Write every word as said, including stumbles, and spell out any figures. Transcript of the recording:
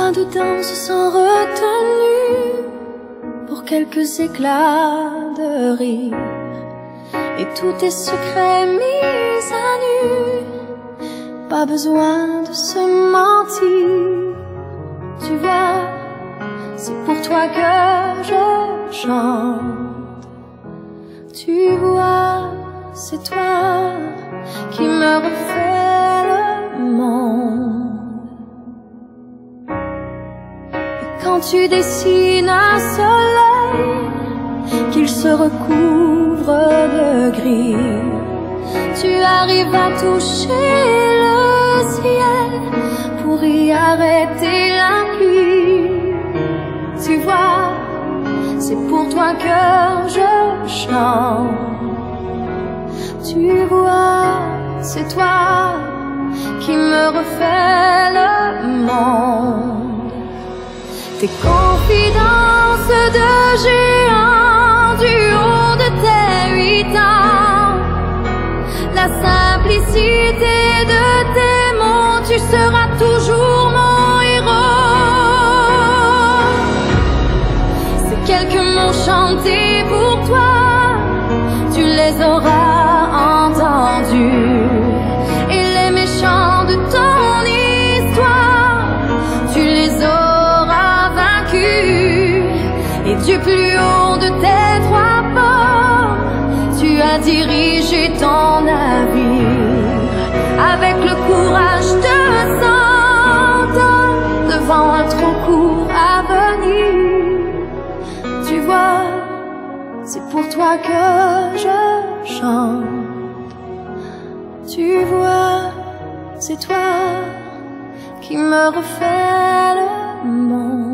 besoin de danse sans retenue pour quelques éclats de rire et tous tes secrets mis à nu. Pas besoin de se mentir, tu vois, c'est pour toi que je chante. Tu vois, c'est toi qui me refait le monde. Et quand tu dessines un soleil, qu'il se recouvre de gris, tu arrives à toucher le ciel pour y arrêter la pluie. Tu vois, c'est pour toi que je chante. Tu vois, c'est toi qui me refait le monde. Tes confidences de géant du haut de tes huit ans, la simplicité de tes mots, tu seras toujours mon héros. Ces quelques mots chantés pour toi, tu les auras entendus, et les méchants de ton histoire, tu les auras vaincus. Et du plus haut de tes trois pommes, tu as dirigé ton navire avec le courage de cent hommes devant un trop court avenir. Tu vois, c'est pour toi que je chante. Tu vois, c'est toi qui me refait le monde.